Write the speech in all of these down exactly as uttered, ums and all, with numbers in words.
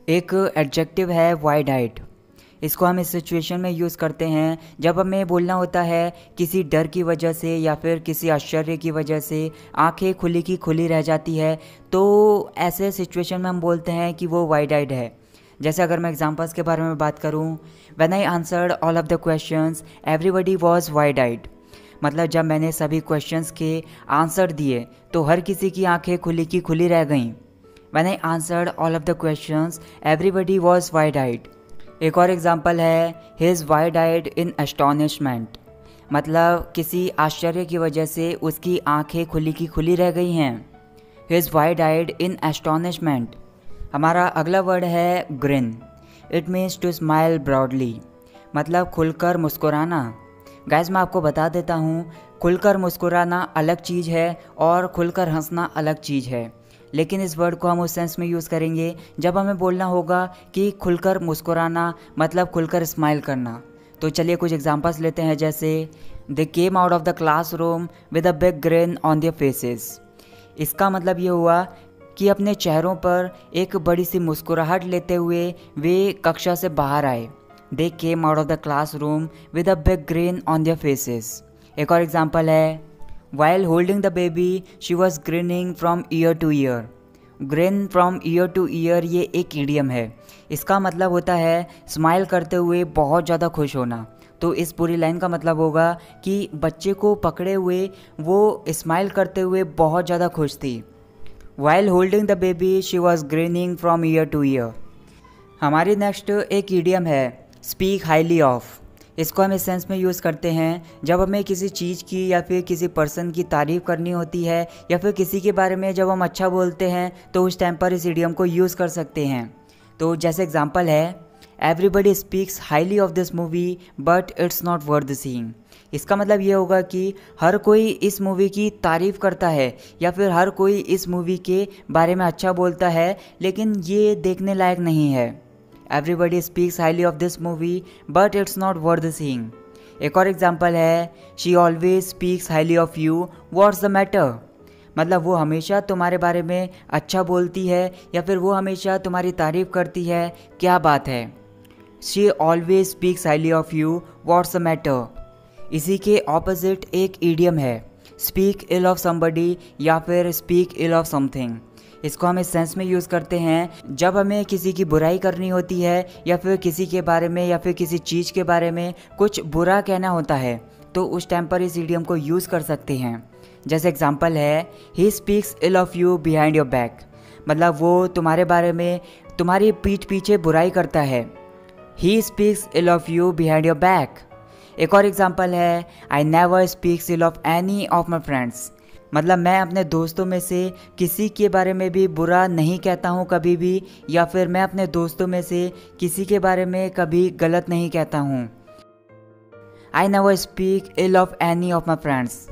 एक एडजेक्टिव है वाइड आइड। इसको हम इस सिचुएशन में यूज़ करते हैं जब हमें बोलना होता है किसी डर की वजह से या फिर किसी आश्चर्य की वजह से आंखें खुली की खुली रह जाती है, तो ऐसे सिचुएशन में हम बोलते हैं कि वो वाइड आइड है। जैसे अगर मैं एग्जांपल्स के बारे में बात करूं, when I answered all of the questions everybody was wide eyed. मतलब जब मैंने सभी क्वेश्चंस के आंसर दिए तो हर किसी की आंखें खुली की खुली रह गईं। When I answered all of the questions, everybody was wide-eyed. एक और एग्जाम्पल है he is wide-eyed in astonishment। मतलब किसी आश्चर्य की वजह से उसकी आंखें खुली की खुली रह गई हैं। he is wide-eyed in astonishment। हमारा अगला वर्ड है grin। It means to smile broadly। मतलब खुलकर मुस्कुराना। गाइस मैं आपको बता देता हूँ, खुलकर मुस्कुराना अलग चीज़ है और खुलकर हंसना अलग चीज़ है। लेकिन इस वर्ड को हम उस सेंस में यूज़ करेंगे जब हमें बोलना होगा कि खुलकर मुस्कुराना मतलब खुलकर स्माइल करना। तो चलिए कुछ एग्जांपल्स लेते हैं। जैसे they came out of the classroom with a big grin on their faces. इसका मतलब ये हुआ कि अपने चेहरों पर एक बड़ी सी मुस्कुराहट लेते हुए वे कक्षा से बाहर आए। They came out of the classroom with a big grin on their faces. एक और एग्जाम्पल है While holding the baby, she was grinning from ear to ear। Grin from ear to ear ये एक इडियम है। इसका मतलब होता है स्माइल करते हुए बहुत ज़्यादा खुश होना। तो इस पूरी लाइन का मतलब होगा कि बच्चे को पकड़े हुए वो स्माइल करते हुए बहुत ज़्यादा खुश थी। While holding the baby, she was grinning from ear to ear। हमारी नेक्स्ट एक इडियम है speak highly of। इसको हम इस सेंस में यूज़ करते हैं जब हमें किसी चीज़ की या फिर किसी पर्सन की तारीफ़ करनी होती है या फिर किसी के बारे में जब हम अच्छा बोलते हैं तो उस टाइम पर इस इडियम को यूज़ कर सकते हैं। तो जैसे एग्जांपल है everybody speaks highly of this movie but it's not worth seeing. इसका मतलब ये होगा कि हर कोई इस मूवी की तारीफ़ करता है या फिर हर कोई इस मूवी के बारे में अच्छा बोलता है, लेकिन ये देखने लायक नहीं है। Everybody speaks highly of this movie but it's not worth seeing। एक और एग्जाम्पल है She always speaks highly of you, what's the matter। मतलब वो हमेशा तुम्हारे बारे में अच्छा बोलती है या फिर वो हमेशा तुम्हारी तारीफ़ करती है, क्या बात है। She always speaks highly of you, what's the matter। इसी के ऑपोजिट एक इडियम है speak ill of somebody या फिर speak ill of something। इसको हम इस सेंस में यूज़ करते हैं जब हमें किसी की बुराई करनी होती है या फिर किसी के बारे में या फिर किसी चीज़ के बारे में कुछ बुरा कहना होता है, तो उस टाइम पर इस इडियम को यूज़ कर सकते हैं। जैसे एग्जांपल है he speaks ill of you behind your back. मतलब वो तुम्हारे बारे में तुम्हारी पीठ पीछे बुराई करता है। He speaks ill of you behind your back. एक और एग्जांपल है I never speaks ill of any of my friends. मतलब मैं अपने दोस्तों में से किसी के बारे में भी बुरा नहीं कहता हूँ कभी भी, या फिर मैं अपने दोस्तों में से किसी के बारे में कभी गलत नहीं कहता हूँ। I never speak ill of any of my friends.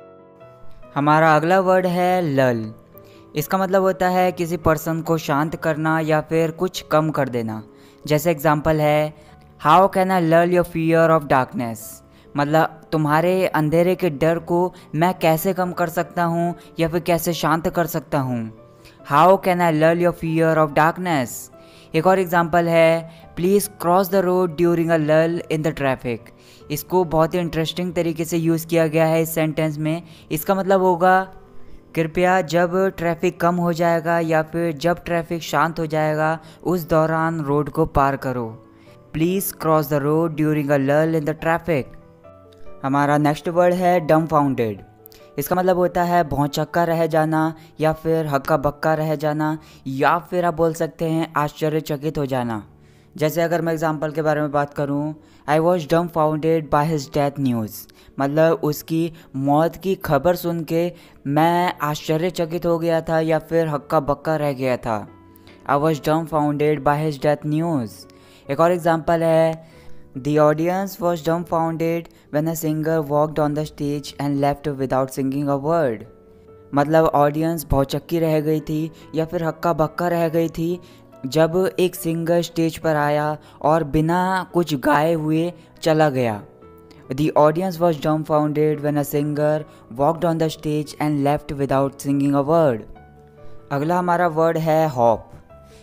हमारा अगला वर्ड है लल। इसका मतलब होता है किसी पर्सन को शांत करना या फिर कुछ कम कर देना। जैसे एग्जाम्पल है हाउ कैन आई लल योर फियर ऑफ डार्कनेस। मतलब तुम्हारे अंधेरे के डर को मैं कैसे कम कर सकता हूँ या फिर कैसे शांत कर सकता हूँ। हाउ कैन आई लल योर फियर ऑफ डार्कनेस। एक और एग्जांपल है please cross the road during a lull in the traffic. इसको बहुत ही इंटरेस्टिंग तरीके से यूज़ किया गया है इस सेंटेंस में। इसका मतलब होगा कृपया जब ट्रैफिक कम हो जाएगा या फिर जब ट्रैफिक शांत हो जाएगा उस दौरान रोड को पार करो। Please cross the road during a lull in the traffic. हमारा नेक्स्ट वर्ड है डम्बफाउंडेड। इसका मतलब होता है भौंचक्का रह जाना या फिर हक्का बक्का रह जाना या फिर आप बोल सकते हैं आश्चर्यचकित हो जाना। जैसे अगर मैं एग्जांपल के बारे में बात करूं, I was dumbfounded by his death news. मतलब उसकी मौत की खबर सुन के मैं आश्चर्यचकित हो गया था या फिर हक्का बक्का रह गया था। I was dumbfounded by his death news. एक और एग्जांपल है The audience was dumbfounded when a singer walked on the stage and left without singing a word। मतलब ऑडियंस भौचक्की रह गई थी या फिर हक्का बक्का रह गई थी जब एक सिंगर स्टेज पर आया और बिना कुछ गाए हुए चला गया। The audience was dumbfounded when a singer walked on the stage and left without singing a word। अगला हमारा वर्ड है hope।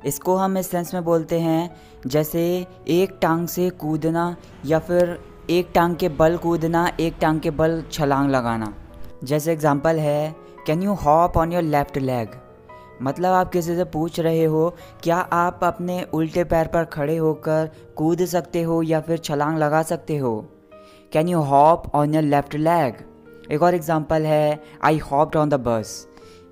इसको हम इस सेंस में बोलते हैं जैसे एक टांग से कूदना या फिर एक टांग के बल कूदना, एक टांग के बल छलांग लगाना। जैसे एग्जांपल है, can you hop on your left leg. मतलब आप किसी से पूछ रहे हो क्या आप अपने उल्टे पैर पर खड़े होकर कूद सकते हो या फिर छलांग लगा सकते हो। Can you hop on your left leg. एक और एग्जांपल है, आई हॉप्ड ऑन द बस।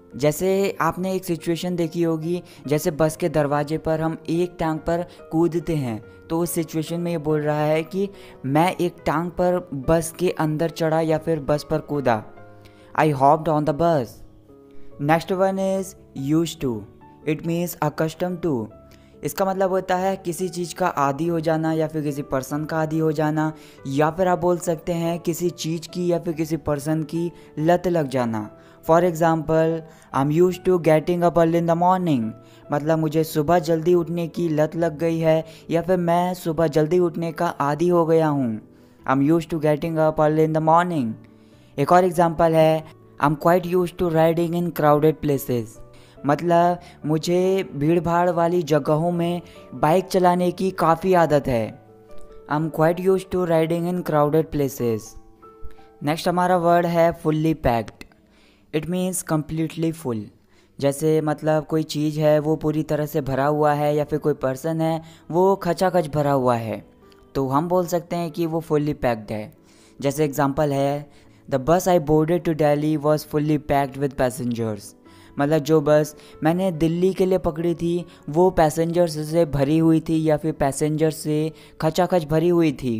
जैसे आपने एक सिचुएशन देखी होगी, जैसे बस के दरवाजे पर हम एक टांग पर कूदते हैं, तो उस सिचुएशन में ये बोल रहा है कि मैं एक टांग पर बस के अंदर चढ़ा या फिर बस पर कूदा। I hopped on the bus. Next one is used to. It means accustom to. इसका मतलब होता है किसी चीज़ का आदी हो जाना या फिर किसी पर्सन का आदी हो जाना, या फिर आप बोल सकते हैं किसी चीज़ की या फिर किसी पर्सन की लत लग जाना। For example, I am used to getting up early in the morning. मतलब मुझे सुबह जल्दी उठने की लत लग गई है या फिर मैं सुबह जल्दी उठने का आदी हो गया हूँ। I am used to getting up early in the morning. एक और एग्ज़ाम्पल है, I am quite used to riding in crowded places. मतलब मुझे भीड़ भाड़ वाली जगहों में बाइक चलाने की काफ़ी आदत है। I am quite used to riding in crowded places. Next हमारा वर्ड है fully packed. It means completely full. जैसे मतलब कोई चीज़ है वो पूरी तरह से भरा हुआ है या फिर कोई पर्सन है वो खचाखच भरा हुआ है, तो हम बोल सकते हैं कि वो फुल्ली पैक्ड है। जैसे एग्जांपल है, the bus I boarded to Delhi was fully packed with passengers. मतलब जो बस मैंने दिल्ली के लिए पकड़ी थी वो पैसेंजर्स से भरी हुई थी या फिर पैसेंजर से खचाखच भरी हुई थी।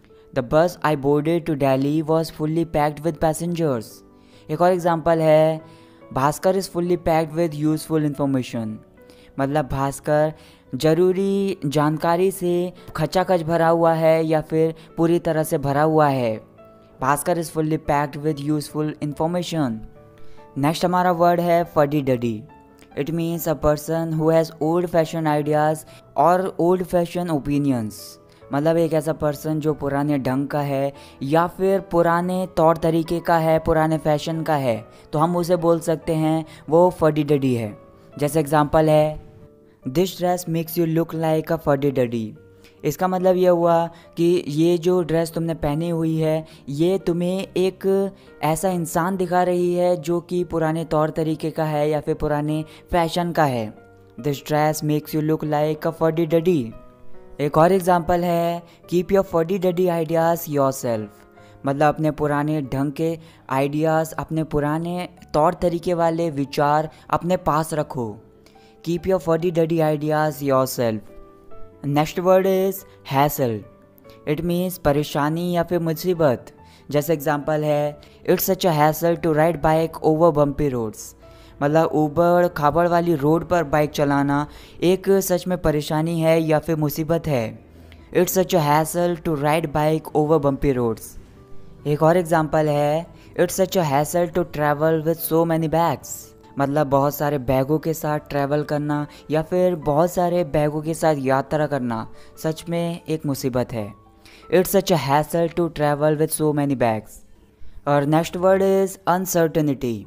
The bus I boarded to Delhi was fully packed with passengers. एक और एग्जांपल है, Bhaskar is fully packed with useful information. मतलब भास्कर ज़रूरी जानकारी से खचाखच भरा हुआ है या फिर पूरी तरह से भरा हुआ है। Bhaskar is fully packed with useful information. Next हमारा वर्ड है fuddy duddy. It means a person who has old fashion ideas और ओल्ड फैशन ओपिनियंस। मतलब एक ऐसा पर्सन जो पुराने ढंग का है या फिर पुराने तौर तरीके का है, पुराने फैशन का है, तो हम उसे बोल सकते हैं वो फडी डडी है। जैसे एग्जांपल है, this dress makes you look like a fuddy duddy. इसका मतलब ये हुआ कि ये जो ड्रेस तुमने पहनी हुई है ये तुम्हें एक ऐसा इंसान दिखा रही है जो कि पुराने तौर तरीके का है या फिर पुराने फैशन का है। This dress makes you look like a fuddy duddy. एक और एग्जांपल है, keep your fuddy duddy ideas yourself. मतलब अपने पुराने ढंग के आइडियाज़, अपने पुराने तौर तरीके वाले विचार अपने पास रखो। Keep your fuddy duddy ideas yourself. Next word is hassle. It means परेशानी या फिर मुसीबत। जैसे एग्जांपल है, it's such a hassle to ride bike over bumpy roads. मतलब ऊबड़ खाबड़ वाली रोड पर बाइक चलाना एक सच में परेशानी है या फिर मुसीबत है। It's such a hassle to ride bike over bumpy roads. एक और एग्जांपल है, it's such a hassle to travel with so many bags. मतलब बहुत सारे बैगों के साथ ट्रैवल करना या फिर बहुत सारे बैगों के साथ यात्रा करना सच में एक मुसीबत है। It's such a hassle to travel with so many bags. और नेक्स्ट वर्ड इज़ अनसर्टेनिटी।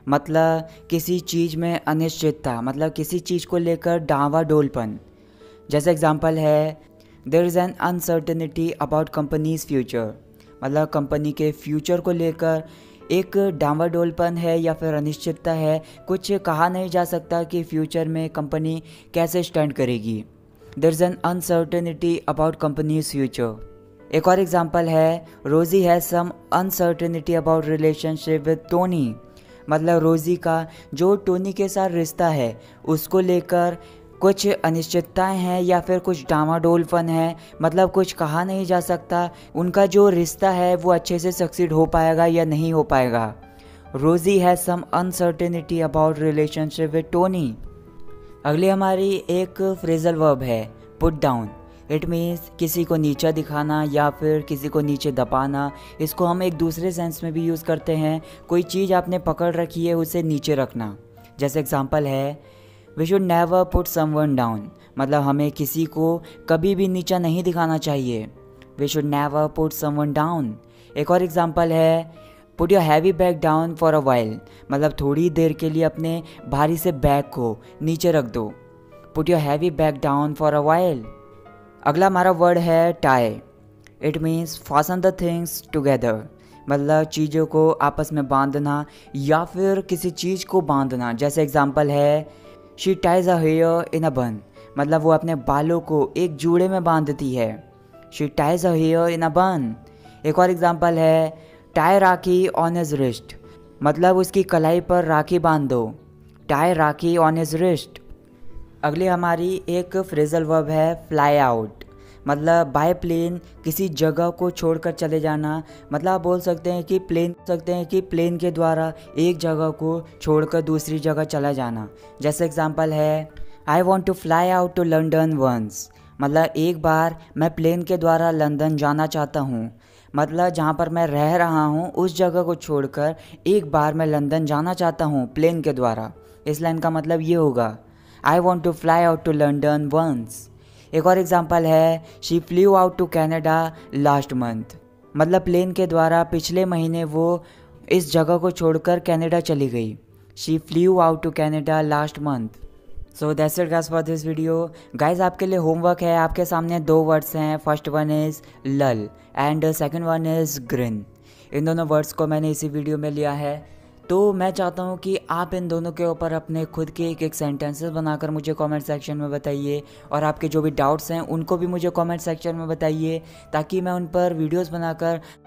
मतलब किसी चीज़ में अनिश्चितता, मतलब किसी चीज़ को लेकर डावाडोलपन। जैसे एग्जांपल है, there is an uncertainty about company's future. मतलब कंपनी के फ्यूचर को लेकर एक डावाडोलपन है या फिर अनिश्चितता है। कुछ कहा नहीं जा सकता कि फ्यूचर में कंपनी कैसे स्टैंड करेगी। There is an uncertainty about company's future. एक और एग्जांपल है, Rosie has some uncertainty about relationship with Tony. मतलब रोज़ी का जो टोनी के साथ रिश्ता है उसको लेकर कुछ अनिश्चितताएं हैं या फिर कुछ डामाडोलपन है। मतलब कुछ कहा नहीं जा सकता उनका जो रिश्ता है वो अच्छे से सक्सीड हो पाएगा या नहीं हो पाएगा। Rosie has some uncertainty about relationship with Tony. अगली हमारी एक फ्रेजल वर्ब है पुट डाउन। इट मीन्स किसी को नीचा दिखाना या फिर किसी को नीचे दबाना। इसको हम एक दूसरे सेंस में भी यूज़ करते हैं। कोई चीज़ आपने पकड़ रखी है उसे नीचे रखना। जैसे एग्जांपल है, we should never put someone down. मतलब हमें किसी को कभी भी नीचा नहीं दिखाना चाहिए। We should never put someone down. एक और एग्जांपल है, put your heavy bag down for a while. मतलब थोड़ी देर के लिए अपने भारी से बैग को नीचे रख दो। Put your heavy bag down for a while. अगला हमारा वर्ड है tie. It means fasten the things together, मतलब चीज़ों को आपस में बांधना या फिर किसी चीज़ को बांधना। जैसे एग्जांपल है she ties a hair in a bun, मतलब वो अपने बालों को एक जूड़े में बांधती है। She ties a hair in a bun. एक और एग्जांपल है tie rakhi on his wrist, मतलब उसकी कलाई पर राखी बांध दो। Tie rakhi on his wrist. अगली हमारी एक फ्रेजल वर्ब है फ्लाई आउट, मतलब बाय प्लेन किसी जगह को छोड़कर चले जाना। मतलब आप बोल सकते हैं कि प्लेन सकते हैं कि प्लेन के द्वारा एक जगह को छोड़कर दूसरी जगह चला जाना। जैसे एग्जांपल है I want to fly out to London once, मतलब एक बार मैं प्लेन के द्वारा लंदन जाना चाहता हूँ। मतलब जहाँ पर मैं रह रहा हूँ उस जगह को छोड़कर एक बार मैं लंदन जाना चाहता हूँ प्लेन के द्वारा। इस लाइन का मतलब ये होगा I want to fly out to London once. एक और एग्जांपल है she flew out to Canada last month, मतलब प्लेन के द्वारा पिछले महीने वो इस जगह को छोड़कर कनाडा चली गई। She flew out to Canada last month. So that's it guys for this video. Guys आपके लिए होमवर्क है, आपके सामने दो वर्ड्स हैं। First one is lull and second one is grin. इन दोनों वर्ड्स को मैंने इसी वीडियो में लिया है, तो मैं चाहता हूँ कि आप इन दोनों के ऊपर अपने खुद के एक एक सेंटेंसेस बनाकर मुझे कमेंट सेक्शन में बताइए, और आपके जो भी डाउट्स हैं उनको भी मुझे कमेंट सेक्शन में बताइए, ताकि मैं उन पर वीडियोस बनाकर